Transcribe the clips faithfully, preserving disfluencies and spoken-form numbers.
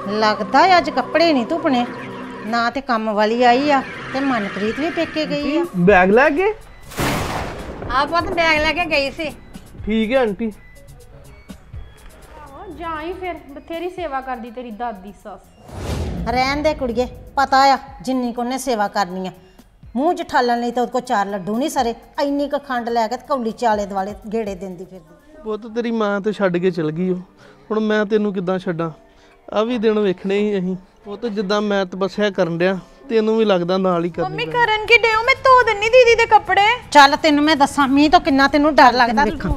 लगता है अज कपड़े नहीं धुपने ना ते काम वाली आई आ ते मनप्रीत भी पेके गई आ। बैग लैके आप बैग लैके गई सी। ठीक है आंटी। जाई फिर बथेरी सेवा कर दी तेरी दादी सस। रहन दे कुड़िए पता आ जिन्नी को ने सेवा करनी आ मूँह च ठालन लई तो चार लड्डू नहीं सरे इन्नी क खंड लैके कौली चाले दुआले गेड़े देंदी फिरदी। वो तो तेरी मां तो छड्ड के चल गई हुण मैं तेनू किदां छड्डां आ भी दिन वेखने ही अहीं वो तो जिद्दां मैं तपस्या करन दिया तेनू भी लगदा नाल ही करनी। मम्मी करन की डेओ मैं धो दिन्नी दीदी दे कपड़े। चल तेनू मैं दसां मी तो किन्ना तेनू डर लगदा वेखां।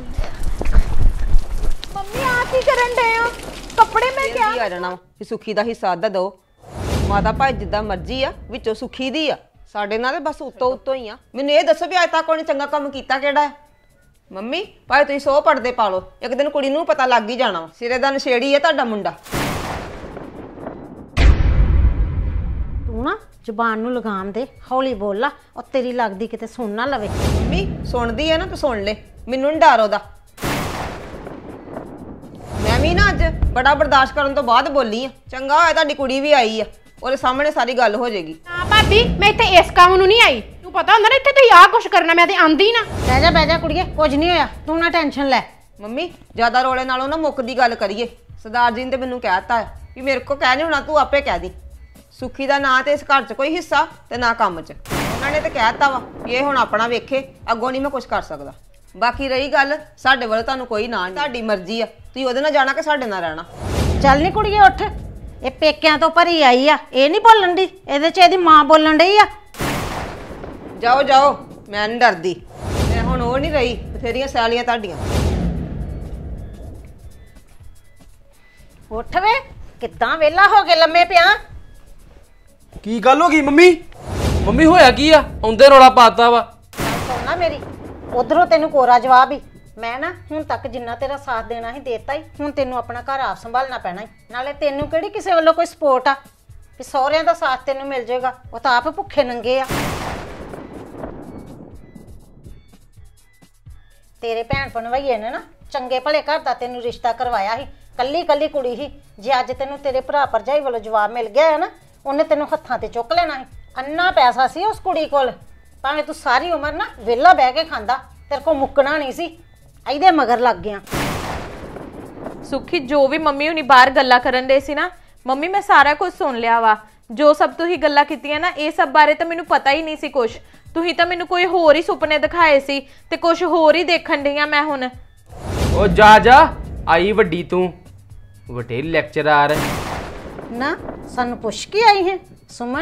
मम्मी आ की करन डेओ कपड़े मैं क्या आ जाना कि सुखी दा हिस्सा अद्धा दो माता भाई जिद्दां मर्जी आ विचों सुखी दी आ साडे नाल बस उत्तों उत्तों ही आ। मैनूं ये दसो भी अज तक कोई चंगा काम कीता किहड़ा है। मम्मी भाई तुसीं सौ पड़दे पा लो एक दिन कुड़ी नूं पता लग ही जाना सिरे दा नशेड़ी है तुहाडा मुंडा। तू ना जबान नूं लगाम दे हौली बोल ला और तेरी लगदी किते सुन ना लवे। मम्मी सुनदी है ना तू सुन ले मैनूं नहीं डर ओहदा मैं भी ना अज बड़ा बर्दाश्त करन तो बाद बोली आ चंगा होया तुहाडी कुड़ी भी आई आ ਉਹਦੇ ਸਾਹਮਣੇ ਸਾਰੀ ਗੱਲ ਹੋ ਜਾਏਗੀ। ਹਾਂ ਭਾਬੀ ਮੈਂ ਇੱਥੇ ਇਸ ਕੰਮ ਨੂੰ ਨਹੀਂ ਆਈ ਤੂੰ ਪਤਾ ਹੁੰਦਾ ਨਾ ਇੱਥੇ ਤੁਸੀਂ ਆਹ ਕੁਛ ਕਰਨਾ ਮੈਂ ਤੇ ਆਂਦੀ ਨਾ। ਬਹਿ ਜਾ ਬਹਿ ਜਾ ਕੁੜੀਏ ਕੁਝ ਨਹੀਂ ਹੋਇਆ ਤੂੰ ਨਾ ਟੈਨਸ਼ਨ ਲੈ। ਮੰਮੀ ਜ਼ਿਆਦਾ ਰੋਲੇ ਨਾਲੋਂ ਨਾ ਮੁੱਕ ਦੀ ਗੱਲ ਕਰੀਏ ਸਰਦਾਰ ਜੀ ਨੇ ਤੇ ਮੈਨੂੰ ਕਹਿਤਾ ਕਿ ਮੇਰੇ ਕੋ ਕਹਿ ਨਹੀਂ ਹੋਣਾ ਤੂੰ ਆਪੇ ਕਹਿ ਦੀ ਸੁਖੀ ਦਾ ਨਾਂ ਤੇ ਇਸ ਘਰ 'ਚ ਕੋਈ ਹਿੱਸਾ ਤੇ ਨਾ ਕੰਮ 'ਚ ਉਹਨਾਂ ਨੇ ਤੇ ਕਹਿਤਾ ਵਾ ਕਿ ਇਹ ਹੁਣ ਆਪਣਾ ਵੇਖੇ ਅੱਗੋਂ ਨਹੀਂ ਮੈਂ ਕੁਝ ਕਰ ਸਕਦਾ। ਬਾਕੀ ਰਹੀ ਗੱਲ ਸਾਡੇ ਵੱਲ ਤੁਹਾਨੂੰ ਕੋਈ ਨਾ ਨਹੀਂ ਤੁਹਾਡੀ ਮਰਜ਼ੀ ਆ ਤੁਸੀਂ ਉਹਦੇ ਨਾਲ ਜਾਣਾ ਕਿ ਸਾਡੇ ਨਾਲ ਰਹਿਣਾ। ਚੱਲ ਨੀ ਕੁੜੀਏ ਉੱਠ ਇਹ ਪੇਕਿਆਂ ਤੋਂ ਭਰੀ ਆਈ ਆ ਇਹ ਨਹੀਂ ਬੋਲਣ ਦੀ ਇਹਦੇ 'ਚ ਇਹਦੀ ਮਾਂ ਬੋਲਣ ਡਈ ਆ। ਜਾਓ ਜਾਓ ਮੈਂ ਨਹੀਂ ਡਰਦੀ ਮੈਂ ਹੁਣ ਉਹ ਨਹੀਂ ਰਹੀ ਬਥੇਰੀਆਂ ਸੈਲੀਆਂ ਤੁਹਾਡੀਆਂ। ਉੱਠ ਵੇ ਕਿੱਦਾਂ ਵੇਲਾ ਹੋ ਕੇ ਲੰਮੇ ਪਿਆ। ਕੀ ਗੱਲ ਹੋ ਗਈ ਮੰਮੀ ਮੰਮੀ ਹੋਇਆ ਕੀ ਆ ਆਉਂਦੇ ਰੌਲਾ ਪਾਤਾ ਵਾ। ਸੁਣ ਨਾ ਮੇਰੀ ਉਧਰੋਂ ਤੈਨੂੰ ਕੋਰਾ ਜਵਾਬ ਹੀ ਮੈਂ ਨਾ ਹੁਣ ਤੱਕ ਜਿੰਨਾ ਤੇਰਾ ਸਾਥ ਦੇਣਾ ਹੀ ਦੇਤਾ ਹੀ ਹੁਣ ਤੈਨੂੰ ਆਪਣਾ ਘਰ ਆਪ ਸੰਭਾਲਣਾ ਪੈਣਾ ਹੀ ਨਾਲੇ ਤੈਨੂੰ ਕਿਹੜੀ ਕਿਸੇ ਵੱਲੋਂ ਕੋਈ ਸਪੋਰਟ ਆ ਵੀ ਸਹੁਰਿਆਂ ਦਾ ਸਾਥ ਤੈਨੂੰ ਮਿਲ ਜਾਏਗਾ ਉਹ ਤਾਂ ਆਪ ਭੁੱਖੇ ਨੰਗੇ ਆ। ਤੇਰੇ ਭੈਣ ਭਣਵਈਏ ਨੇ ਨਾ ਚੰਗੇ ਭਲੇ ਘਰ ਦਾ ਤੈਨੂੰ ਰਿਸ਼ਤਾ ਕਰਵਾਇਆ ਸੀ ਕੱਲੀ ਕੱਲੀ ਕੁੜੀ ਸੀ ਜੇ ਅੱਜ ਤੈਨੂੰ ਤੇਰੇ ਭਰਾ ਭਰਜਾਈ ਵੱਲੋਂ ਜਵਾਬ ਮਿਲ ਗਿਆ ਹੈ ਨਾ ਉਹਨੇ ਤੈਨੂੰ ਹੱਥਾਂ ਤੇ ਚੁੱਕ ਲੈਣਾ ਸੀ। ਅੰਨਾ ਪੈਸਾ ਸੀ ਉਸ ਕੁੜੀ ਕੋਲ ਭਾਵੇਂ ਤੂੰ ਸਾਰੀ ਉਮਰ ਨਾ ਵਿਹਲਾ ਬਹਿ ਕੇ ਖਾਂਦਾ ਤੇਰੇ ਕੋਲ ਮੁੱਕਣਾ ਨਹੀਂ ਸੀ ਇਹਦੇ ਮਗਰ ਲੱਗ ਗਿਆ। ਸੁਖੀ ਜੋ ਵੀ ਮੰਮੀ ਹੁਣੀ ਬਾਹਰ ਗੱਲਾਂ ਕਰਨ ਦੇ ਸੀ ਨਾ ਮੰਮੀ ਮੈਂ ਸਾਰਾ ਕੁਝ ਸੁਣ ਲਿਆ ਵਾ ਜੋ ਸਭ ਤੁਸੀਂ ਗੱਲਾਂ ਕੀਤੀਆਂ ਨਾ ਇਹ ਸਭ ਬਾਰੇ ਤਾਂ ਮੈਨੂੰ ਪਤਾ ਹੀ ਨਹੀਂ ਸੀ ਕੁਝ ਤੁਸੀਂ ਤਾਂ ਮੈਨੂੰ ਕੋਈ ਹੋਰ ਹੀ ਸੁਪਨੇ ਦਿਖਾਏ ਸੀ ਤੇ ਕੁਝ ਹੋਰ ਹੀ ਦੇਖਣ ਡੀਆਂ ਮੈਂ ਹੁਣ। ਉਹ ਜਾ ਜਾ ਆਈ ਵੱਡੀ ਤੂੰ ਵੱਡੇ ਲੈਕਚਰਰ ਨਾ ਸਾਨੂੰ ਪੁੱਛ ਕੇ ਆਈ ਹੈ ਸੁਮਨ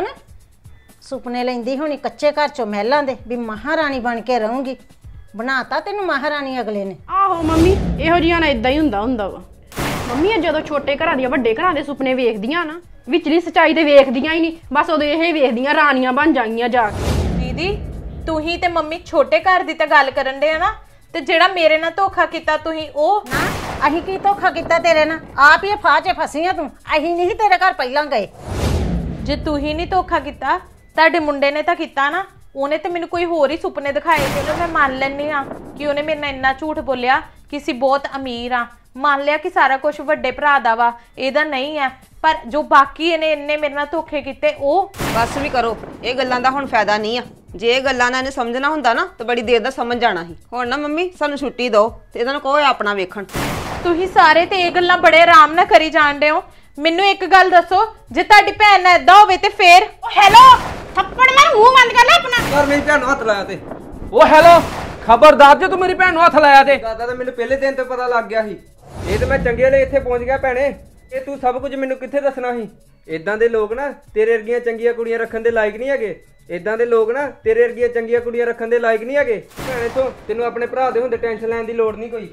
ਸੁਪਨੇ ਲੈਂਦੀ ਹੋਣੀ ਕੱਚੇ ਘਰ ਚੋਂ ਮਹਿਲਾਂ ਦੇ ਵੀ ਮਹਾਰਾਣੀ ਬਣ ਕੇ ਰਹੂੰਗੀ ਬਣਾਤਾ ਤੈਨੂੰ ਮਹਾਰਾਣੀ ਅਗਲੇ ਨੇ। ਆਹੋ ਮੰਮੀ ਇਹੋ ਜਿਹੀਆਂ ਨਾ ਇਦਾਂ ਹੀ ਹੁੰਦਾ ਹੁੰਦਾ ਵਾ ਮੰਮੀ ਇਹ ਜਦੋਂ ਛੋਟੇ ਘਰਾਂ ਦੀਆਂ ਵੱਡੇ ਘਰਾਂ ਦੇ ਸੁਪਨੇ ਵੇਖਦੀਆਂ ਨਾ ਵਿਚਲੀ ਸੱਚਾਈ ਤੇ ਵੇਖਦੀਆਂ ਹੀ ਨਹੀਂ ਬਸ ਉਦੋਂ ਇਹ ਵੇਖਦੀਆਂ ਰਾਣੀਆਂ ਬਣ ਜਾਈਆਂ ਜਾ ਕੇ। ਦੀਦੀ ਤੁਸੀਂ ਤੇ ਮੰਮੀ ਛੋਟੇ ਘਰ ਦੀ ਤਾਂ ਗੱਲ ਕਰਨ ਦੇ ਆ ਨਾ ਤੇ ਜਿਹੜਾ ਮੇਰੇ ਨਾਲ ਧੋਖਾ ਕੀਤਾ ਤੁਸੀਂ ਉਹ ਨਾ ਅਸੀਂ ਕੀ ਧੋਖਾ ਕੀਤਾ ਤੇਰੇ ਨਾਲ ਆਪ ਹੀ ਫਾਹ 'ਚ ਫਸੀ ਆ ਤੂੰ ਅਸੀਂ ਨਹੀਂ ਤੇਰੇ ਘਰ ਪਹਿਲਾਂ ਗਏ। ਜੇ ਤੁਸੀਂ ਨਹੀਂ ਧੋਖਾ ਕੀਤਾ ਤੁਹਾਡੇ ਮੁੰਡੇ ਨੇ ਤਾਂ ਕੀਤਾ ਨਾ ਉਹਨੇ ਤੇ ਮੈਨੂੰ ਕੋਈ ਹੋਰ ਹੀ ਸੁਪਨੇ ਦਿਖਾਏ ਚਲੋ ਮੈਂ ਮੰਨ ਲੈਂਦੀ ਹਾਂ ਕਿ ਉਹਨੇ ਮੇਰੇ ਨਾਲ ਇੰਨਾ ਝੂਠ ਬੋਲਿਆ ਕਿ ਅਸੀਂ ਬਹੁਤ ਅਮੀਰ ਆ ਮੰਨ ਲਿਆ ਕਿ ਸਾਰਾ ਕੁਝ ਵੱਡੇ ਭਰਾ ਦਾ ਵਾ ਇਹਦਾ ਨਹੀਂ ਹੈ ਪਰ ਜੋ ਬਾਕੀ ਇਹਨੇ ਇੰਨੇ ਮੇਰੇ ਨਾਲ ਧੋਖੇ ਕੀਤੇ ਉਹ ਬਸ ਵੀ ਕਰੋ ਇਹ ਗੱਲਾਂ ਦਾ ਹੁਣ ਫਾਇਦਾ ਨਹੀਂ ਆ ਜੇ ਇਹ ਗੱਲਾਂ ਨਾਲ ਇਹਨੇ ਸਮਝਣਾ ਹੁੰਦਾ ਨਾ ਤਾਂ ਬੜੀ ਦੇਰ ਦਾ ਸਮਝ ਜਾਣਾ ਸੀ। ਹੁਣ ਨਾ ਮੰਮੀ ਸਾਨੂੰ ਛੁੱਟੀ ਦਿਓ ਤੇ ਇਹਨਾਂ ਨੂੰ ਕਹੋ ਆਪਣਾ ਵੇਖਣ। ਤੁਸੀਂ ਸਾਰੇ ਤੇ ਇਹ ਗੱਲਾਂ ਬੜੇ ਆਰਾਮ ਨਾਲ ਕਰੀ ਜਾਂਦੇ ਹੋ ਮੈਨੂੰ ਇੱਕ ਗੱਲ ਦੱਸੋ ਜੇ ਤੁਹਾਡੀ ਭੈਣ ਨਾਲ ਏਦਾਂ ਹੋਵੇ ਤੇ ਫੇਰ ਹੈਲੋ ਥੱਪੜ ਮਾਰ ਮੂੰਹ ਬੰਦ ਕਰ ਲੈ ਆਪਣਾ। ਯਾਰ ਮੇਰੀ ਭੈਣ ਨੂੰ ਹੱਥ ਲਾਇਆ ਤੇ ਉਹ ਹੈਲੋ ਖਬਰਦਾਰ ਜੇ ਤੂੰ ਮੇਰੀ ਭੈਣ ਨੂੰ ਹੱਥ ਲਾਇਆ ਤੇ ਦਾਦਾ ਤਾਂ ਮੈਨੂੰ ਪਹਿਲੇ ਦਿਨ ਤੋਂ ਪਤਾ ਲੱਗ ਗਿਆ ਸੀ ਇਹ ਤੇ ਮੈਂ ਚੰਗੇ ਲਈ ਇੱਥੇ ਪਹੁੰਚ ਗਿਆ ਭੈਣੇ ਇਹ ਤੂੰ ਸਭ ਕੁਝ ਮੈਨੂੰ ਕਿੱਥੇ ਦੱਸਣਾ ਸੀ। ਇਦਾਂ ਦੇ ਲੋਕ ਨਾ ਤੇਰੇ ਵਰਗੀਆਂ ਚੰਗੀਆਂ ਕੁੜੀਆਂ ਰੱਖਣ ਦੇ ਲਾਇਕ ਨਹੀਂ ਹੈਗੇ ਇਦਾਂ ਦੇ ਲੋਕ ਨਾ ਤੇਰੇ ਵਰਗੀਆਂ ਚੰਗੀਆਂ ਕੁੜੀਆਂ ਰੱਖਣ ਦੇ ਲਾਇਕ ਨਹੀਂ ਹੈਗੇ। ਭੈਣੇ ਤੋਂ ਤੈਨੂੰ ਆਪਣੇ ਭਰਾ ਦੇ ਹੁੰਦੇ ਟੈਨਸ਼ਨ ਲੈਣ ਦੀ ਲੋੜ ਨਹੀਂ ਕੋਈ।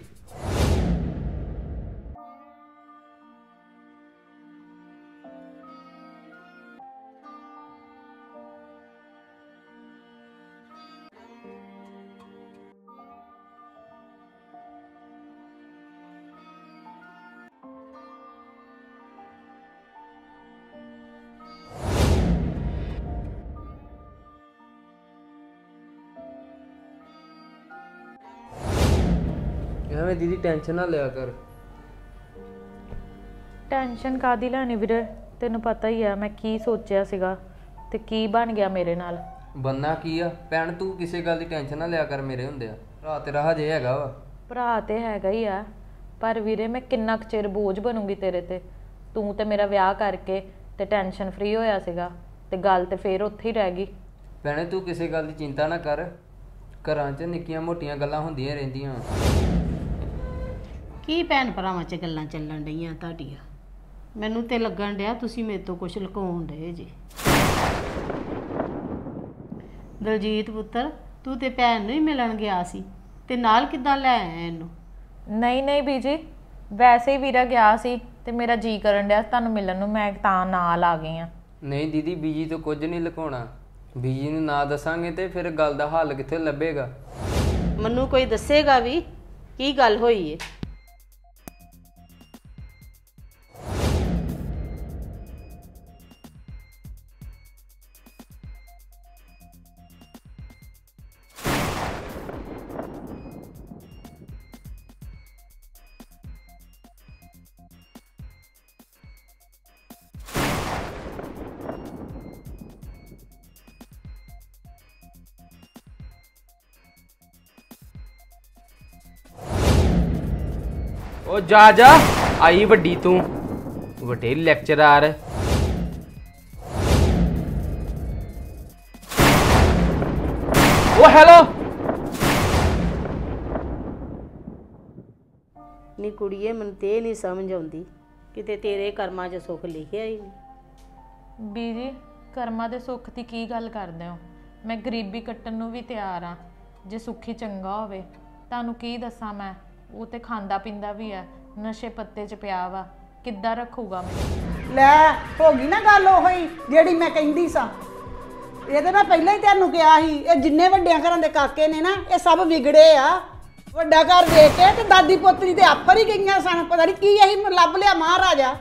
दीदी टेंशन ना लिया कर। टेंशन कादी लेनी वीरे ਤੈਨੂੰ ਪਤਾ ਹੀ ਆ ਮੈਂ ਕੀ ਸੋਚਿਆ ਸੀਗਾ ਤੇ ਕੀ ਬਣ ਗਿਆ ਮੇਰੇ ਨਾਲ। ਬੰਨਾ ਕੀ ਆ ਭੈਣ, ਤੂੰ ਕਿਸੇ ਗੱਲ ਦੀ ਟੈਨਸ਼ਨ ਨਾ ਲਿਆ ਕਰ ਮੇਰੇ ਹੁੰਦੇ ਆ। ਭਰਾ ਤੇਰਾ ਹਜੇ ਹੈਗਾ ਵਾ। ਭਰਾ ਤੇ ਹੈਗਾ ਹੀ ਆ, ਪਰ ਵੀਰੇ ਮੈਂ ਕਿੰਨਾ ਕੁ ਚਿਰ ਬੋਝ ਬਣੂੰਗੀ ਤੇਰੇ ਤੇ। ਤੂੰ ਤੇ ਮੇਰਾ ਵਿਆਹ ਕਰਕੇ ਤੇ ਟੈਨਸ਼ਨ ਫ੍ਰੀ ਹੋਇਆ ਸੀਗਾ ਤੇ ਗੱਲ ਤੇ ਫੇਰ ਉੱਥੇ ਹੀ ਰਹਿ ਗਈ। ਭੈਣੇ ਤੂੰ ਕਿਸੇ ਗੱਲ ਦੀ ਚਿੰਤਾ ਨਾ ਕਰ, ਘਰਾਂ 'ਚ ਨਿੱਕੀਆਂ ਮੋਟੀਆਂ ਗੱਲਾਂ ਹੁੰਦੀਆਂ ਰਹਿੰਦੀਆਂ। ਕੀ ਭੈਣ ਭਰਾਵਾਂ 'ਚ ਗੱਲਾਂ ਚੱਲਣ ਡਈਆਂ ਤੁਹਾਡੀਆਂ? ਮੈਨੂੰ ਤੇ ਲੱਗਣ ਡਿਆ ਤੁਸੀਂ ਮੇਰੇ ਤੋਂ ਕੁਝ ਲੁਕਾਉਣ ਡਏ ਜੇ। ਦਲਜੀਤ ਪੁੱਤਰ, ਤੂੰ ਤੇ ਭੈਣ ਨੂੰ ਹੀ ਮਿਲਣ ਗਿਆ ਸੀ ਤੇ ਨਾਲ ਕਿੱਦਾਂ ਲੈ ਆਇਆ ਇਹਨੂੰ? ਨਹੀਂ ਨਹੀਂ ਬੀਜੀ, ਵੈਸੇ ਹੀ ਵੀਰਾ ਗਿਆ ਸੀ ਤੇ ਮੇਰਾ ਜੀ ਕਰਨ ਡਿਆ ਤੁਹਾਨੂੰ ਮਿਲਣ ਨੂੰ, ਮੈਂ ਤਾਂ ਨਾਲ ਆ ਗਈ ਆ। ਨਹੀਂ ਦੀਦੀ, ਬੀਜੀ ਤੋਂ ਕੁਝ ਨਹੀਂ ਲੁਕਾਉਣਾ। ਬੀਜੀ ਨੂੰ ਨਾ ਦੱਸਾਂਗੇ ਤੇ ਫਿਰ ਗੱਲ ਦਾ ਹੱਲ ਕਿੱਥੇ ਲੱਭੇਗਾ? ਮੈਨੂੰ ਕੋਈ ਦੱਸੇਗਾ ਵੀ ਕੀ ਗੱਲ ਹੋਈ ਏ? ਉਹ ਜਾ ਜਾ, ਆਈ ਵੱਡੀ ਤੂੰ, ਵੱਡੇ ਲੈਕਚਰਰ। ਉਹ ਹੈਲੋ। ਨੀ ਕੁੜੀਏ, ਮੈਨੂੰ ਤੇ ਨਹੀਂ ਸਮਝ ਆਉਂਦੀ, ਕਿਤੇ ਤੇਰੇ ਕਰਮਾਂ 'ਚ ਸੁੱਖ ਲਿਖਿਆ ਹੀ ਨਹੀਂ। ਬੀਜੀ, ਕਰਮਾਂ ਦੇ ਸੁੱਖ ਦੀ ਕੀ ਗੱਲ ਕਰਦੇ ਹੋ? ਮੈਂ ਗਰੀਬੀ ਕੱਟਣ ਨੂੰ ਵੀ ਤਿਆਰ ਆ ਜੇ ਸੁੱਖੀ ਚੰਗਾ ਹੋਵੇ। ਤੁਹਾਨੂੰ ਕੀ ਦੱਸਾਂ ਮੈਂ, ਉਹ ਤੇ ਖਾਂਦਾ ਪੀਂਦਾ ਵੀ ਹੈ, ਨਸ਼ੇ ਪੱਤੇ 'ਚ ਪਿਆ ਵਾ, ਕਿੱਦਾਂ ਰੱਖੂਗਾ ਮੈਨੂੰ? ਲੈ ਹੋ ਗਈ ਨਾ ਗੱਲ ਉਹੀ ਜਿਹੜੀ ਮੈਂ ਕਹਿੰਦੀ ਸਾਂ। ਇਹਦੇ ਨਾਲ ਪਹਿਲਾਂ ਹੀ ਤੈਨੂੰ ਕਿਹਾ ਸੀ, ਇਹ ਜਿੰਨੇ ਵੱਡਿਆਂ ਘਰਾਂ ਦੇ ਕਾਕੇ ਨੇ ਨਾ, ਇਹ ਸਭ ਵਿਗੜੇ ਆ। ਵੱਡਾ ਘਰ ਵੇਖ ਕੇ ਤੇ ਦਾਦੀ ਪੋਤਰੀ ਤੇ ਆਫਰ ਹੀ ਗਈਆਂ ਸਨ, ਪਤਾ ਨਹੀਂ ਕੀ ਅਸੀਂ ਲੱਭ ਲਿਆ ਮਹਾਰਾਜਾ।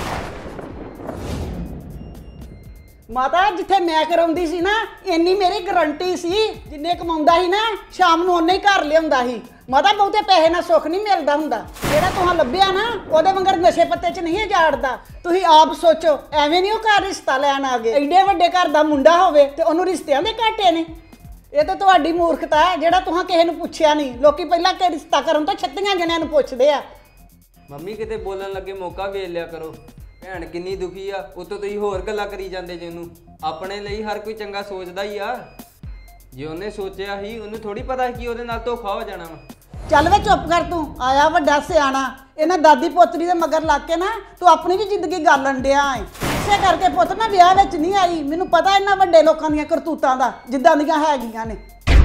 ਮਾਤਾ ਜਿੱਥੇ ਮੈਂ ਕਰਾਉਂਦੀ ਸੀ ਨਾ, ਇੰਨੀ ਮੇਰੀ ਗਰੰਟੀ ਸੀ, ਜਿੰਨੇ ਕਮਾਉਂਦਾ ਸੀ ਨਾ ਸ਼ਾਮ ਨੂੰ ਉਹਨੇ ਹੀ ਘਰ ਲਿਆਉਂਦਾ ਸੀ। ਮਾਤਾ ਬਹੁਤੇ ਪੈਸੇ ਨਾਲ ਸੁੱਖ ਨਹੀਂ ਮਿਲਦਾ ਹੁੰਦਾ। ਜਿਹੜਾ ਤੁਹਾਂ ਲੱਭਿਆ ਨਾ, ਉਹਦੇ ਵਾਂਗਰ ਨਸ਼ੇ ਪੱਤੇ 'ਚ ਨਹੀਂ ਜਾੜਦਾ। ਤੁਸੀਂ ਆਪ ਸੋਚੋ, ਐਵੇਂ ਨਹੀਂ ਉਹ ਘਰ ਰਿਸ਼ਤਾ ਲੈਣ ਆ ਗਏ। ਐਡੇ ਵੱਡੇ ਘਰ ਦਾ ਮੁੰਡਾ ਹੋਵੇ ਤੇ ਉਹਨੂੰ ਰਿਸ਼ਤਿਆਂ ਦੇ ਘਾਟੇ ਨੇ। ਇਹ ਤਾਂ ਤੁਹਾਡੀ ਮੂਰਖਤਾ ਹੈ ਜਿਹੜਾ ਤੁਹਾਂ ਕਿਸੇ ਨੂੰ ਪੁੱਛਿਆ ਨਹੀਂ। ਲੋਕੀ ਪਹਿਲਾਂ ਕਿ ਰਿਸ਼ਤਾ ਕਰਨ ਤੋਂ ਛੱਤੀਆਂ ਜਣਿਆਂ ਨੂੰ ਪੁੱਛਦੇ ਆ। ਮੰਮੀ ਕਿਤੇ ਬੋਲਣ ਲੱਗੇ ਮੌਕਾ ਵੇਚ ਲਿਆ ਕਰੋ। ਭੈਣ ਕਿੰਨੀ ਦੁਖੀ ਆ, ਉਤੋਂ ਤੁਸੀਂ ਹੋਰ ਗੱਲਾਂ ਕਰੀ ਜਾਂਦੇ ਜੇ ਉਹਨੂੰ। ਆਪਣੇ ਲਈ ਹਰ ਕੋਈ ਚੰਗਾ ਸੋਚਦਾ ਹੀ ਆ। ਜੇ ਉਹਨੇ ਸੋਚਿਆ ਹੀ, ਉਹਨੂੰ ਥੋੜੀ ਪਤਾ ਸੀ ਕਿ ਉਹਦੇ ਨਾਲ ਧੋਖਾ ਹੋ ਜਾਣਾ ਵਾ। ਚੱਲ ਵੇ ਚੁੱਪ ਕਰ, ਤੂੰ ਆਇਆ ਵੱਡਾ ਸਿਆਣਾ। ਇਹਨਾਂ ਦਾਦੀ ਪੋਤਰੀ ਦੇ ਮਗਰ ਲੱਗ ਕੇ ਨਾ ਤੂੰ ਆਪਣੀ ਵੀ ਜ਼ਿੰਦਗੀ ਗਾਲਣ ਡਿਆ ਏ। ਇਸੇ ਕਰਕੇ ਪੁੱਤ ਮੈਂ ਵਿਆਹ ਵਿੱਚ ਨਹੀਂ ਆਈ। ਮੈਨੂੰ ਪਤਾ ਇਹਨਾਂ ਵੱਡੇ ਲੋਕਾਂ ਦੀਆਂ ਕਰਤੂਤਾਂ ਦਾ, ਜਿੱਦਾਂ ਦੀਆਂ ਹੈਗੀਆਂ ਨੇ।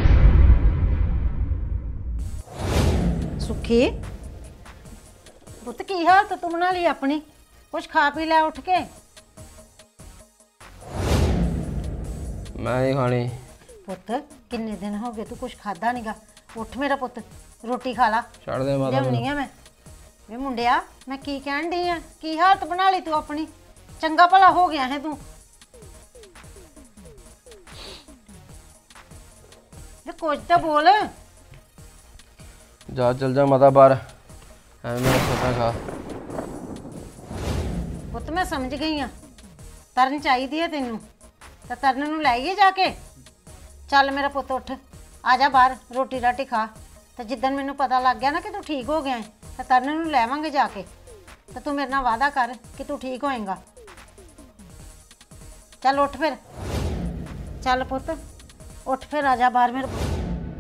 ਸੁੱਖੀ ਪੁੱਤ, ਕੀ ਹਾਲਤ ਤੂੰ ਬਣਾ ਲਈ ਆਪਣੀ? ਕੁਛ ਖਾ ਪੀ ਲੈ ਉੱਠ ਕੇ। ਮੈਂ ਨਹੀਂ ਖਾਣੀ। ਪੁੱਤ ਕਿੰਨੇ ਦਿਨ ਹੋ ਗਏ ਤੂੰ ਕੁਛ ਖਾਦਾ ਨਹੀਂਗਾ। ਉੱਠ ਮੇਰਾ ਪੁੱਤ, ਰੋਟੀ ਖਾ ਲਾ। ਛੱਡ ਦੇ ਮਾਤਾ ਲਿਆਉਣੀ ਆ ਮੈਂ। ਵੇ ਮੁੰਡਿਆ, ਮੈਂ ਕੀ ਕਹਿਣ ਡਈ ਆ? ਕੀ ਹਾਲਤ ਬਣਾ ਲਈ ਤੂੰ ਆਪਣੀ? ਚੰਗਾ ਭਲਾ ਹੋ ਗਿਆ ਹੈ ਤੂੰ। ਵੇ ਕੁਝ ਤਾਂ ਬੋਲ। ਜਾ ਚਲ ਜਾ ਮਾਤਾ ਬਾਹਰ, ਐਵੇਂ ਮੇਰਾ ਸੱਤਾ ਖਾ। ਪੁੱਤ ਮੈਂ ਸਮਝ ਗਈ ਆ, ਤਰਨ ਚਾਹੀਦੀ ਹੈ ਤੈਨੂੰ ਤਾਂ ਤਰਨ ਨੂੰ ਲੈ ਆਈਏ ਜਾ ਕੇ। ਚੱਲ ਮੇਰਾ ਪੁੱਤ ਉੱਠ, ਆ ਜਾ ਬਾਹਰ, ਰੋਟੀ ਰਾਟੀ ਖਾ। ਤੇ ਜਿੱਦਣ ਮੈਨੂੰ ਪਤਾ ਲੱਗ ਗਿਆ ਨਾ ਕਿ ਤੂੰ ਠੀਕ ਹੋ ਗਿਆ ਤਾਂ ਤਰਨ ਨੂੰ ਲੈਵਾਂਗੇ ਜਾ ਕੇ। ਤਾਂ ਤੂੰ ਮੇਰੇ ਨਾਲ ਵਾਅਦਾ ਕਰ ਕਿ ਤੂੰ ਠੀਕ ਹੋਏਗਾ। ਚੱਲ ਉੱਠ ਫਿਰ, ਚੱਲ ਪੁੱਤ ਉੱਠ ਫਿਰ, ਆ ਜਾ ਬਾਹਰ ਮੇਰੇ ਪੁੱਤ।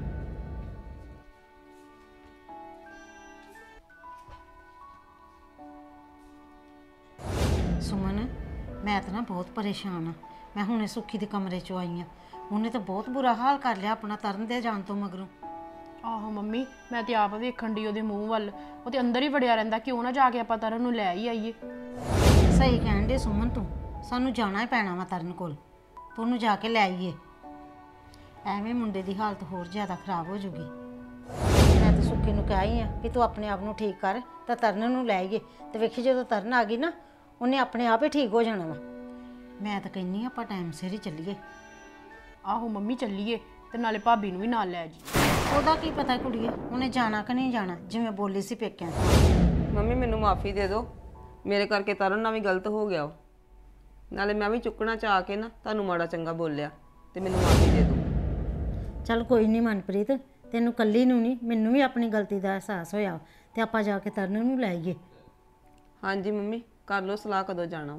ਸੁਮਨ, ਮੈਂ ਤਾਂ ਨਾ ਬਹੁਤ ਪਰੇਸ਼ਾਨ ਆ। ਮੈਂ ਹੁਣੇ ਸੁੱਖੀ ਦੇ ਕਮਰੇ 'ਚੋਂ ਆਈ ਆ। ਉਹਨੇ ਤਾਂ ਬਹੁਤ ਬੁਰਾ ਹਾਲ ਕਰ ਲਿਆ ਆਪਣਾ ਤਰਨ ਦੇ ਜਾਣ ਤੋਂ ਮਗਰੋਂ। ਆਹੋ ਮੰਮੀ, ਮੈਂ ਤੇ ਆਪ ਵੇਖਣ ਦੀ ਉਹਦੇ ਮੂੰਹ ਵੱਲ। ਉਹ ਤੇ ਅੰਦਰ ਹੀ ਵੜਿਆ ਰਹਿੰਦਾ, ਕਿਉਂ ਨਾ ਜਾ ਕੇ ਆਪਾਂ ਤਰਨ ਨੂੰ ਲੈ ਹੀ ਆਈਏ। ਸਹੀ ਕਹਿਣ ਦੇ ਸੁਮਨ ਤੂੰ, ਸਾਨੂੰ ਜਾਣਾ ਹੀ ਪੈਣਾ ਵਾ ਤਰਨ ਕੋਲ। ਤੂੰ ਉਹਨੂੰ ਜਾ ਕੇ ਲੈ ਆਈਏ, ਐਵੇਂ ਮੁੰਡੇ ਦੀ ਹਾਲਤ ਹੋਰ ਜ਼ਿਆਦਾ ਖਰਾਬ ਹੋ ਜੂਗੀ। ਮੈਂ ਤਾਂ ਸੁੱਖੀ ਨੂੰ ਕਿਹਾ ਹੀ ਆ ਕਿ ਤੂੰ ਆਪਣੇ ਆਪ ਨੂੰ ਠੀਕ ਕਰ ਤਾਂ ਤਰਨ ਨੂੰ ਲੈ ਆਈਏ। ਤੇ ਵੇਖੀ ਜਦੋਂ ਤਰਨ ਆ ਗਈ ਨਾ, ਉਹਨੇ ਆਪਣੇ ਆਪ ਹੀ ਠੀਕ ਹੋ ਜਾਣਾ ਵਾ। ਮੈਂ ਤਾਂ ਕਹਿੰਨੀ ਆਪਾਂ ਟਾਈਮ ਸਿਰ ਹੀ ਚੱਲੀਏ। ਆਹੋ ਮੰਮੀ ਚੱਲੀਏ, ਤੇ ਨਾਲੇ ਭਾਬੀ ਨੂੰ ਵੀ ਨਾਲ ਲੈ ਜੀ। ਉਹਦਾ ਕੀ ਪਤਾ ਕੁੜੀਏ, ਉਹਨੇ ਜਾਣਾ ਕਿ ਨਹੀਂ ਜਾਣਾ, ਜਿਵੇਂ ਬੋਲੀ ਸੀ ਪੇਕਿਆਂ। ਮੰਮੀ ਮੈਨੂੰ ਮਾਫੀ ਦੇ ਦਿਓ, ਮੇਰੇ ਕਰਕੇ ਤਰਨ ਨਾਲ ਵੀ ਗਲਤ ਹੋ ਗਿਆ। ਨਾਲੇ ਮੈਂ ਵੀ ਚੁੱਕਣਾ ਚਾਹ ਕੇ ਨਾ ਤੁਹਾਨੂੰ ਮਾੜਾ ਚੰਗਾ ਬੋਲਿਆ ਤੇ ਮੈਨੂੰ ਮਾਫੀ ਦੇ ਦਿਓ। ਚੱਲ ਕੋਈ ਨਹੀਂ ਮਨਪ੍ਰੀਤ, ਤੈਨੂੰ ਕੱਲੀ ਨੂੰ ਨਹੀਂ, ਮੈਨੂੰ ਵੀ ਆਪਣੀ ਗਲਤੀ ਦਾ ਅਹਿਸਾਸ ਹੋਇਆ ਤੇ ਆਪਾਂ ਜਾ ਕੇ ਤਰਨ ਨੂੰ ਲੈ ਆਈਏ। ਹਾਂਜੀ ਮੰਮੀ, ਕਰ ਲਓ ਸਲਾਹ ਕਦੋਂ ਜਾਣਾ।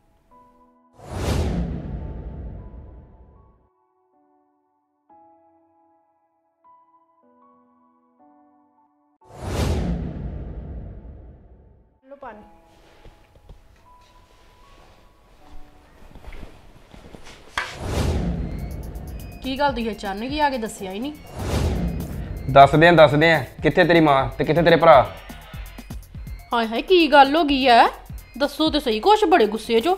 ਲੋ ਪਾਣੀ। ਕੀ ਗੱਲ ਤੁਸੀਂ ਅਚਾਨਕ ਹੀ ਆ ਕੇ ਦੱਸਿਆ ਹੀ ਨਹੀਂ? ਦੱਸਦੇ ਆ ਦੱਸਦੇ ਆ ਕਿੱਥੇ ਤੇਰੀ ਮਾਂ ਤੇ ਕਿੱਥੇ ਤੇਰੇ ਭਰਾ? ਹਾਏ ਹਾਏ ਕੀ ਗੱਲ ਹੋ ਗਈ ਐ? ਦੱਸੋ ਤੇ ਸਹੀ, ਕੁਛ ਬੜੇ ਗੁੱਸੇ 'ਚ।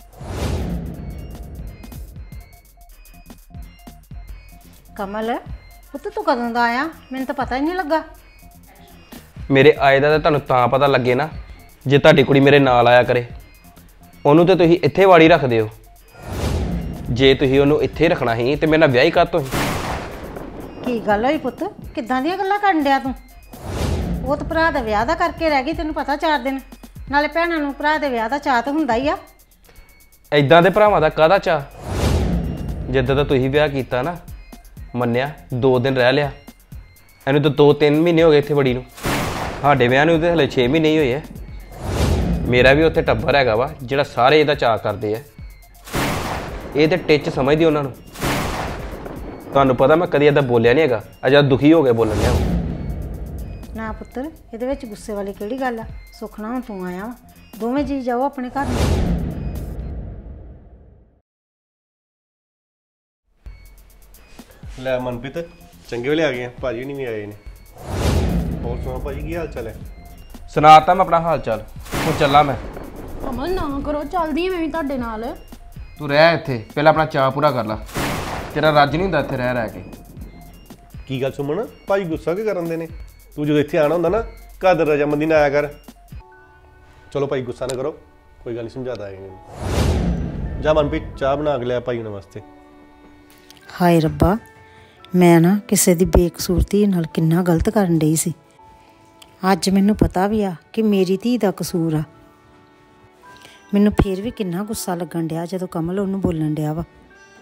ਕਮਲ ਪੁੱਤ ਤੂੰ ਕਦੋਂ ਦਾ ਆਇਆ? ਮੈਨੂੰ ਤਾਂ ਪਤਾ ਹੀ ਨਹੀਂ ਲੱਗਾ। ਮੇਰੇ ਆਏ ਦਾ ਤਾਂ ਤੁਹਾਨੂੰ ਤਾਂ ਪਤਾ ਲੱਗੇ ਨਾ ਜੇ ਤੁਹਾਡੀ ਕੁੜੀ ਮੇਰੇ ਨਾਲ ਆਇਆ ਕਰੇ। ਉਹਨੂੰ ਤੇ ਤੁਸੀਂ ਇੱਥੇ ਵਾੜੀ ਰੱਖਦੇ ਹੋ। ਜੇ ਤੁਸੀਂ ਉਹਨੂੰ ਇੱਥੇ ਰੱਖਣਾ ਸੀ ਤੇ ਮੇਰੇ ਨਾਲ ਵਿਆਹ ਹੀ ਕਰ ਤੋ। ਕੀ ਗੱਲ ਹੋਈ ਪੁੱਤ? ਕਿੱਦਾਂ ਦੀਆਂ ਗੱਲਾਂ ਕਰਨ ਡਿਆ ਤੂੰ? ਉਹ ਤਾਂ ਭਰਾ ਦਾ ਵਿਆਹ ਦਾ ਕਰਕੇ ਰਹਿ ਗਈ, ਤੈਨੂੰ ਪਤਾ ਚਾਰ ਦਿਨ। ਨਾਲੇ ਭੈਣਾਂ ਨੂੰ ਭਰਾ ਦੇ ਵਿਆਹ ਦਾ ਚਾਅ ਤਾਂ ਹੁੰਦਾ ਹੀ ਆ। ਐਦਾਂ ਦੇ ਭਰਾਵਾਂ ਦਾ ਕਾਹਦਾ ਚਾਅ? ਜਿੱਦਾਂ ਦਾ ਤੁਸੀਂ ਵਿਆਹ ਕੀਤਾ ਨਾ, ਮੰਨਿਆ ਦੋ ਦਿਨ ਰਹਿ ਲਿਆ, ਇਹਨੂੰ ਤਾਂ ਦੋ ਤਿੰਨ ਮਹੀਨੇ ਹੋ ਗਏ ਇੱਥੇ ਵੜੀ ਨੂੰ। ਸਾਡੇ ਵਿਆਹ ਨੂੰ ਤਾਂ ਹਲੇ ਛੇ ਮਹੀਨੇ ਹੀ ਹੋਏ ਆ। ਮੇਰਾ ਵੀ ਉੱਥੇ ਟੱਬਰ ਹੈਗਾ ਵਾ ਜਿਹੜਾ ਸਾਰੇ ਇਹਦਾ ਚਾਅ ਕਰਦੇ ਆ। ਇਹ ਤੇ ਟਿੱਚ ਸਮਝਦੀ ਉਹਨਾਂ ਨੂੰ। ਤੁਹਾਨੂੰ ਪਤਾ ਮੈਂ ਕਦੀ ਏਦਾਂ ਬੋਲਿਆ ਨਹੀਂ ਹੈਗਾ, ਅਜਾ ਦੁਖੀ ਹੋ ਕੇ ਬੋਲਣ ਲਿਆ। ਨਾ ਪੁੱਤਰ, ਇਹਦੇ ਵਿੱਚ ਗੁੱਸੇ ਵਾਲੀ ਕਿਹੜੀ ਗੱਲ ਆ? ਸੁਖਣਾ ਹੁਣ ਤੂੰ ਆਇਆ ਵਾ, ਦੋਵੇਂ ਜੀ ਜਾਓ ਆਪਣੇ ਘਰ ਨੂੰ। ਲੈ ਮਨਪ੍ਰੀਤ, ਚੰਗੇ ਵੇਲੇ ਆ ਗਏ ਆ, ਭਾਜੀ ਨਹੀਂ ਵੀ ਆਏ ਨੇ। ਹੋਰ ਸੁਣਾ ਭਾਜੀ, ਕੀ ਹਾਲ ਚਾਲ ਹੈ? ਸੁਣਾਤਾ ਮੈਂ ਆਪਣਾ ਹਾਲ ਚਾਲ, ਹੁਣ ਚੱਲਾਂ ਮੈਂ। ਅਮਲ ਨਾ ਕਰੋ, ਚੱਲਦੀ ਮੈਂ ਵੀ ਤੁਹਾਡੇ ਨਾਲ। ਤੂੰ ਰਹਿ ਇੱਥੇ, ਪਹਿਲਾਂ ਆਪਣਾ ਚਾਅ ਪੂਰਾ ਕਰ ਲੈ। ਤੇਰਾ ਰੱਜ ਨਹੀਂ ਹੁੰਦਾ ਇੱਥੇ ਰਹਿ ਰਹਿ ਕੇ। ਕੀ ਗੱਲ ਸੁਮਨ, ਭਾਜੀ ਗੁੱਸਾ ਕੀ ਕਰਨ ਦੇ ਨੇ? ਤੂੰ ਜਦੋਂ ਇੱਥੇ ਆਣਾ ਹੁੰਦਾ ਨਾ, ਘਰ ਦੇ ਰਜਾਮੰਦੀ ਨਾਲ ਆਇਆ ਕਰ। ਚਲੋ ਭਾਈ ਗੁੱਸਾ ਨਾ ਕਰੋ, ਕੋਈ ਗੱਲ ਨਹੀਂ, ਸਮਝਾਤਾ ਹੈ ਇਹਨੂੰ। ਜਾ ਮਨਪ੍ਰੀਤ, ਚਾਹ ਬਣਾ ਕੇ ਲਿਆ ਭਾਈ ਉਹਨਾਂ ਵਾਸਤੇ। ਹਾਏ ਰੱਬਾ, ਮੈਂ ਨਾ ਕਿਸੇ ਦੀ ਬੇਕਸੂਰਤੀ ਨਾਲ ਕਿੰਨਾ ਗਲਤ ਕਰਨ ਡਈ ਸੀ। ਅੱਜ ਮੈਨੂੰ ਪਤਾ ਵੀ ਆ ਕਿ ਮੇਰੀ ਧੀ ਦਾ ਕਸੂਰ ਆ। ਮੈਨੂੰ ਫੇਰ ਵੀ ਕਿੰਨਾ ਗੁੱਸਾ ਲੱਗਣ ਡਿਆ ਜਦੋਂ ਕਮਲ ਉਹਨੂੰ ਬੋਲਣ ਡਿਆ ਵਾ।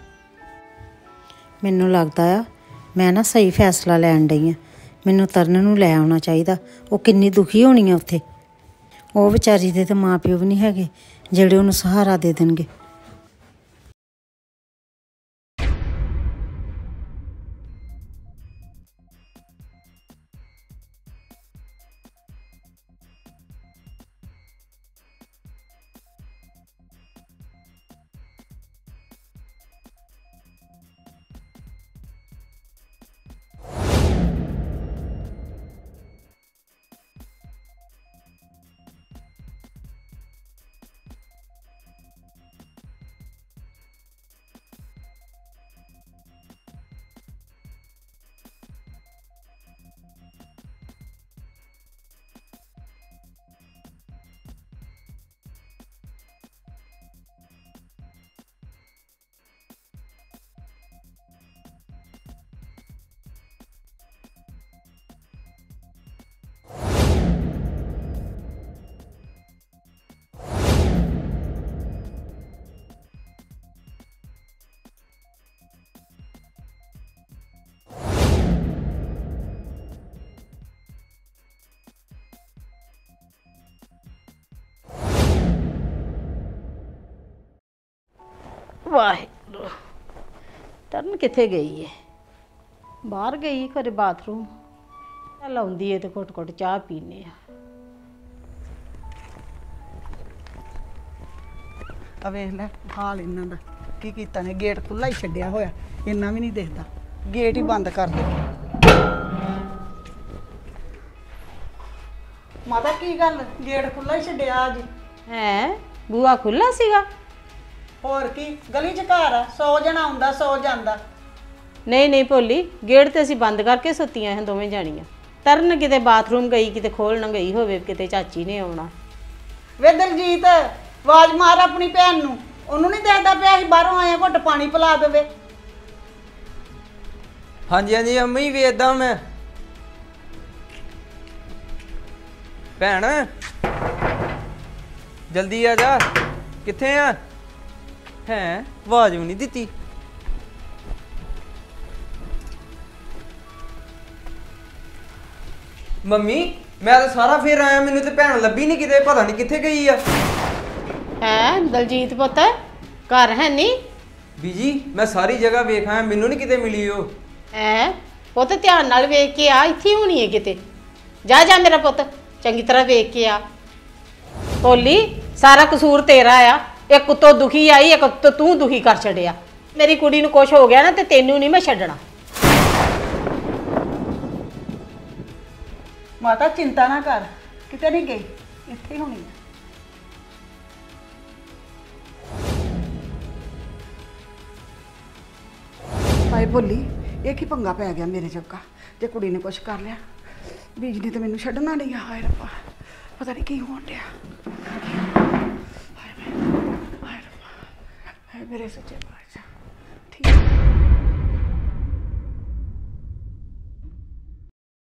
ਮੈਨੂੰ ਲੱਗਦਾ ਆ ਮੈਂ ਨਾ ਸਹੀ ਫੈਸਲਾ ਲੈਣ ਡਈ ਆ। ਮੈਨੂੰ ਤਰਨ ਨੂੰ ਲੈ ਆਉਣਾ ਚਾਹੀਦਾ। ਉਹ ਕਿੰਨੀ ਦੁਖੀ ਹੋਣੀ ਆ ਉੱਥੇ। ਉਹ ਵਿਚਾਰੀ ਦੇ ਤਾਂ ਮਾਂ ਪਿਓ ਵੀ ਨਹੀਂ ਹੈਗੇ ਜਿਹੜੇ ਉਹਨੂੰ ਸਹਾਰਾ ਦੇ ਦੇਣਗੇ। ਵਾਹਿਗੁਰੂ, ਤਰਨ ਕਿੱਥੇ ਗਈ ਹੈ? ਬਾਹਰ ਗਈ ਘਰੇ ਬਾਥਰੂਮ। ਚੱਲ ਆਉਂਦੀ ਹੈ ਤੇ ਘੁੱਟ ਘੁੱਟ ਚਾਹ ਪੀਨੇ ਆ। ਆ ਵੇਖ ਲੈ ਹਾਲ ਇਹਨਾਂ ਦਾ, ਕੀ ਕੀਤਾ ਨੇ? ਗੇਟ ਖੁੱਲਾ ਹੀ ਛੱਡਿਆ ਹੋਇਆ, ਇੰਨਾ ਵੀ ਨਹੀਂ ਦਿਖਦਾ। ਗੇਟ ਹੀ ਬੰਦ ਕਰ ਦੇ। ਮਾਤਾ ਕੀ ਗੱਲ, ਗੇਟ ਖੁੱਲਾ ਹੀ ਛੱਡਿਆ ਅੱਜ? ਹੈ ਬੂਆ ਖੁੱਲਾ ਸੀਗਾ? ਹੋਰ ਕੀ, ਗਲੀ 'ਚ ਘਰ ਆ, ਸੌ ਜਣਾ ਆਉਂਦਾ ਸੌ ਜਾਂਦਾ। ਨਹੀਂ ਨਹੀਂ ਭੋਲੀ, ਗੇਟ ਤੇ ਅਸੀਂ ਬੰਦ ਕਰਕੇ ਸੁੱਤੀਆਂ ਹਾਂ ਦੋਵੇਂ ਜਾਣੀਆਂ। ਤਰਨ ਕਿਤੇ ਬਾਥਰੂਮ ਗਈ, ਕਿਤੇ ਖੋਲਣ ਗਈ ਹੋਵੇ, ਕਿਤੇ ਚਾਚੀ ਨੇ ਆਉਣਾ। ਵੇ ਦਲਜੀਤ, ਆਵਾਜ਼ ਮਾਰ ਆਪਣੀ ਭੈਣ ਨੂੰ। ਉਹਨੂੰ ਨਹੀਂ ਦੇਖਦਾ ਪਿਆ ਅਸੀਂ ਬਾਹਰੋਂ ਆਏ, ਘੁੱਟ ਪਾਣੀ ਪਿਲਾ ਦੇਵੇ। ਹਾਂਜੀ ਹਾਂਜੀ ਅੰਮੀ, ਵੇਖਦਾ ਮੈਂ। ਭੈਣ ਜਲਦੀ ਆ ਜਾ, ਕਿੱਥੇ ਆ? ਹੈ ਆਵਾਜ਼ ਵੀ ਨਹੀਂ ਦਿੱਤੀ। ਮੰਮੀ ਮੈਂ ਤਾਂ ਸਾਰਾ ਫੇਰ ਆਇਆ, ਮੈਨੂੰ ਤੇ ਭੈਣ ਲੱਭੀ ਨਹੀਂ ਕਿਤੇ, ਪਤਾ ਨਹੀਂ ਕਿੱਥੇ ਗਈ ਆ। ਹੈ ਦਲਜੀਤ ਪੁੱਤ ਘਰ ਹੈ ਨਹੀਂ? ਬੀਜੀ ਮੈਂ ਸਾਰੀ ਜਗ੍ਹਾ ਵੇਖ ਆਇਆ, ਮੈਨੂੰ ਨਹੀਂ ਕਿਤੇ ਮਿਲੀ ਉਹ। ਹੈ ਪੁੱਤ ਧਿਆਨ ਨਾਲ ਵੇਖ ਕੇ ਆ, ਇੱਥੇ ਹੋਣੀ ਹੈ ਕਿਤੇ। ਜਾ ਜਾ ਮੇਰਾ ਪੁੱਤ ਚੰਗੀ ਤਰ੍ਹਾਂ ਵੇਖ ਕੇ ਆ। ਤੋਲੀ ਸਾਰਾ ਕਸੂਰ ਤੇਰਾ ਆ, ਇੱਕ ਉੱਤੋਂ ਦੁਖੀ ਆਈ, ਇੱਕ ਉੱਤੋਂ ਤੂੰ ਦੁਖੀ ਕਰ ਛੱਡਿਆ। ਮੇਰੀ ਕੁੜੀ ਨੂੰ ਕੁਛ ਹੋ ਗਿਆ ਨਾ ਤੇ ਤੈਨੂੰ ਨਹੀਂ ਮੈਂ ਛੱਡਣਾ। ਮਾਤਾ ਚਿੰਤਾ ਨਾ ਕਰ, ਕਿਤੇ ਨਹੀਂ ਗਈ, ਇੱਥੇ ਹੀ ਹੋਣੀ ਆ। ਹਾਏ ਭੋਲੀ, ਇਹ ਕੀ ਪੰਗਾ ਪੈ ਗਿਆ ਮੇਰੇ ਜੱਗਾ, ਤੇ ਕੁੜੀ ਨੇ ਕੁਛ ਕਰ ਲਿਆ। ਬੀਜ ਨੇ ਤੇ ਮੈਨੂੰ ਛੱਡਣਾ ਨਹੀਂ ਆ। ਹਾਏ ਰੱਬਾ, ਪਤਾ ਨਹੀਂ ਕੀ ਹੋਣ ਡਿਆ। ਹਾਏ ਮੈਂ ਹਾਏ ਰੱਬਾ, ਹਾਏ ਮੇਰੇ ਸੱਚੇ ਪਾਤਸ਼ਾਹ।